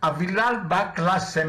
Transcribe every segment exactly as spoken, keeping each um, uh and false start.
A Villalba, classe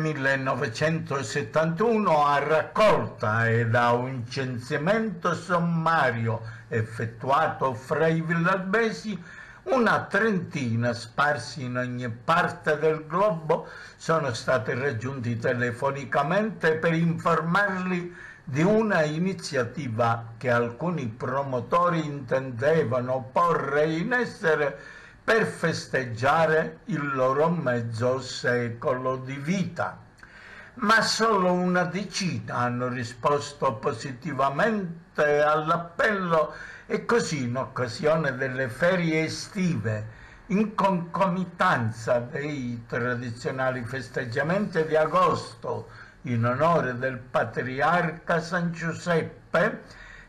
millenovecentosettantuno, a raccolta e da un censimento sommario effettuato fra i villalbesi, una trentina sparsi in ogni parte del globo sono stati raggiunti telefonicamente per informarli di una iniziativa che alcuni promotori intendevano porre in essere per festeggiare il loro mezzo secolo di vita. Ma solo una decina hanno risposto positivamente all'appello e così, in occasione delle ferie estive, in concomitanza dei tradizionali festeggiamenti di agosto in onore del patriarca San Giuseppe,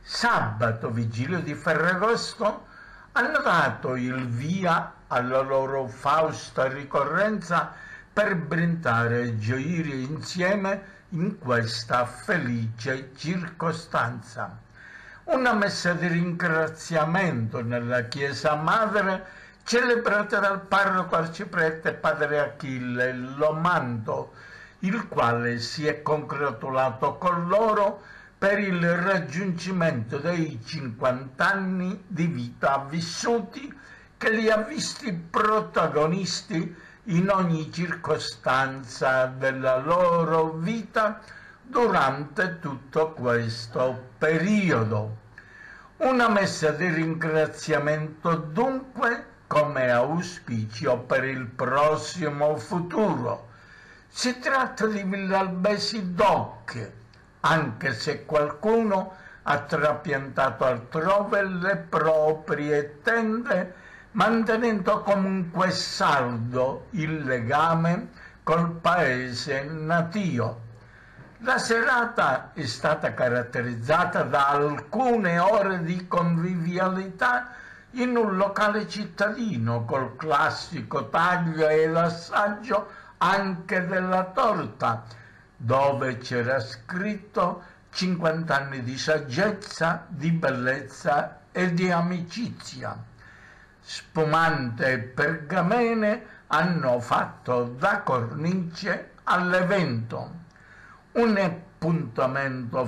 sabato, vigilio di Ferragosto, hanno dato il via alla loro fausta ricorrenza per brindare e gioire insieme in questa felice circostanza. Una messa di ringraziamento nella chiesa madre, celebrata dal parroco arciprete padre Achille Lomando, il quale si è congratulato con loro per il raggiungimento dei cinquanta anni di vita vissuti, che li ha visti protagonisti in ogni circostanza della loro vita durante tutto questo periodo. Una messa di ringraziamento dunque come auspicio per il prossimo futuro. Si tratta di villalbesi doc, anche se qualcuno ha trapiantato altrove le proprie tende, mantenendo comunque saldo il legame col paese natio. La serata è stata caratterizzata da alcune ore di convivialità in un locale cittadino, col classico taglio e l'assaggio anche della torta, dove c'era scritto cinquanta anni di saggezza, di bellezza e di amicizia. Spumante e pergamene hanno fatto da cornice all'evento. Un appuntamento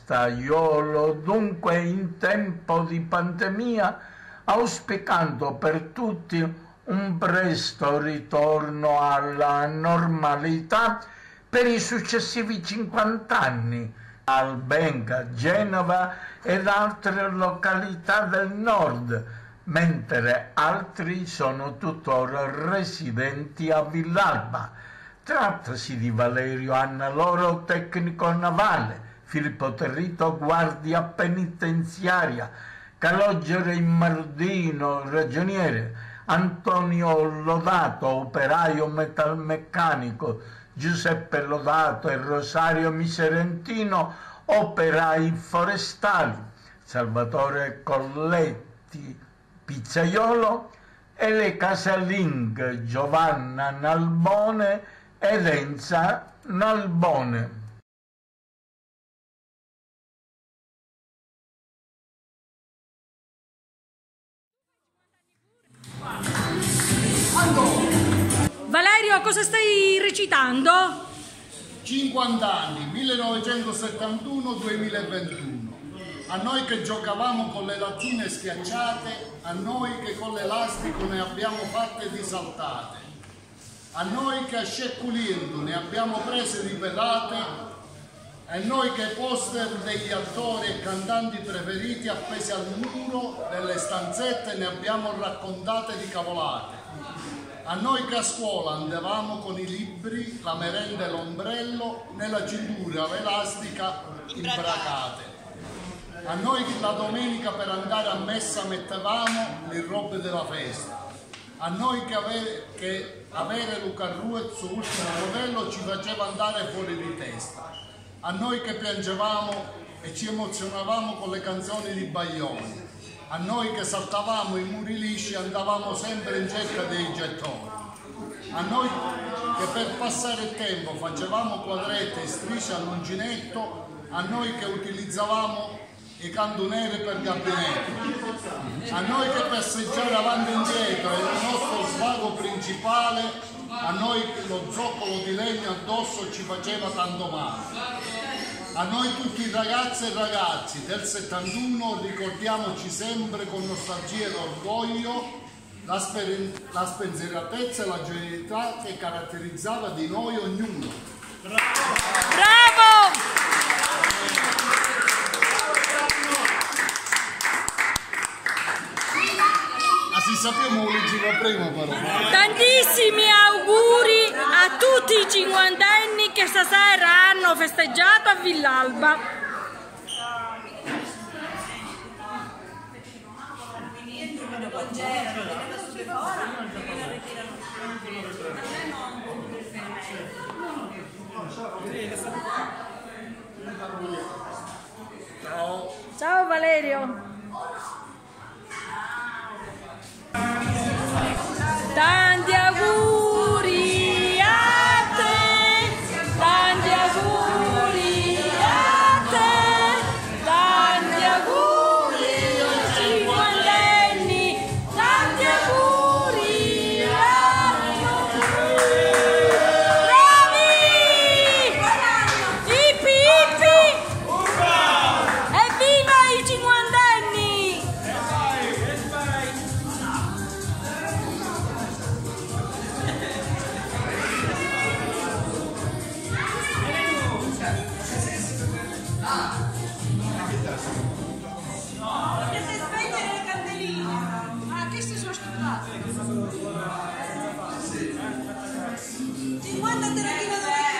festaiolo dunque in tempo di pandemia, auspicando per tutti un presto ritorno alla normalità per i successivi cinquanta anni, Albenga, Genova ed altre località del nord, mentre altri sono tuttora residenti a Villalba. Trattasi di Valerio Annaloro, tecnico navale, Filippo Territo, guardia penitenziaria, Calogero Immardino, ragioniere, Antonio Lodato, operaio metalmeccanico, Giuseppe Lodato e Rosario Miserentino, operai forestali, Salvatore Colletti, pizzaiolo, e le casalinghe Giovanna Nalbone ed Enza Nalbone. Valerio, cosa stai recitando? cinquanta anni, millenovecentosettantuno duemilaventuno. A noi che giocavamo con le lattine schiacciate, a noi che con l'elastico ne abbiamo fatte disaltate, a noi che a scecculiendo ne abbiamo prese di pedate, a noi che poster degli attori e cantanti preferiti appesi al muro delle stanzette ne abbiamo raccontate di cavolate. A noi che a scuola andavamo con i libri, la merenda e l'ombrello, nella cintura l'elastica imbracate. A noi che la domenica per andare a messa mettevamo le robe della festa. A noi che avere, che avere Luca Ruezzo, ultimo modello, ci faceva andare fuori di testa. A noi che piangevamo e ci emozionavamo con le canzoni di Baglioni. A noi che saltavamo i muri lisci e andavamo sempre in cerca dei gettoni. A noi che per passare il tempo facevamo quadrette e strisce all'uncinetto. A noi che utilizzavamo i canduneri per gabinetto. A noi che passeggiare avanti e indietro era il nostro svago principale, A noi lo zoccolo di legno addosso ci faceva tanto male. A noi tutti i ragazzi e ragazzi del settantuno ricordiamoci sempre con nostalgia ed orgoglio la, la spensieratezza e la genialità che caratterizzava di noi ognuno. Bravo! Ah, si sappiamo che diceva prima però. Tantissimi auguri a tutti i cinquantenni che stasera hanno festeggiato a Villalba. Ciao. Ciao Valerio. Tanti auguri a te, tanti auguri a te, tanti auguri cinquantenni, tanti auguri a tutti. Bravi! Ippi, ippi! Evviva i cinquantenni! Potete spegnere le candeline. Ah, queste sono stupate. cinquanta terapine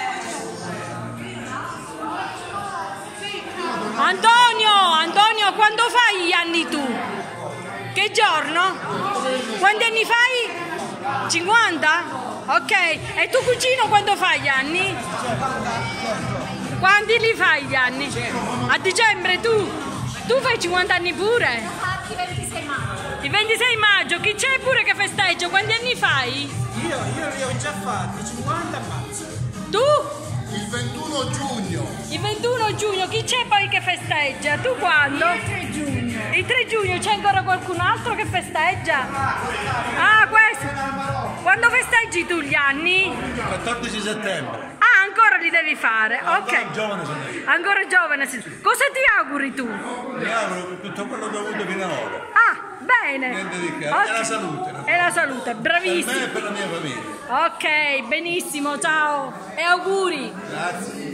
Antonio, Antonio, quando fai gli anni tu? Che giorno? Quanti anni fai? cinquanta? Ok, e tu cugino quando fai gli anni? Quanti li fai gli anni? A dicembre tu? Tu fai cinquanta anni pure? il ventisei maggio. Il ventisei maggio, chi c'è pure che festeggia? Quanti anni fai? Io, io li ho già fatti, cinquanta a marzo. Tu? Il ventuno giugno. Il ventuno giugno, chi c'è poi che festeggia? Tu quando? Il tre giugno. Il tre giugno c'è ancora qualcun altro che festeggia? Ah, questo. Quando festeggi tu gli anni? quattordici settembre. Ah, ancora li devi fare, ok. Giovane sono io. Ancora giovane. Cosa ti auguri tu? Mi auguro tutto quello che ho avuto fino ad ora. Ah, bene. Niente di che, Ok. è la salute. no? E la salute, Per me bravissimo. e per la mia famiglia. Ok, benissimo, ciao. E auguri. Grazie.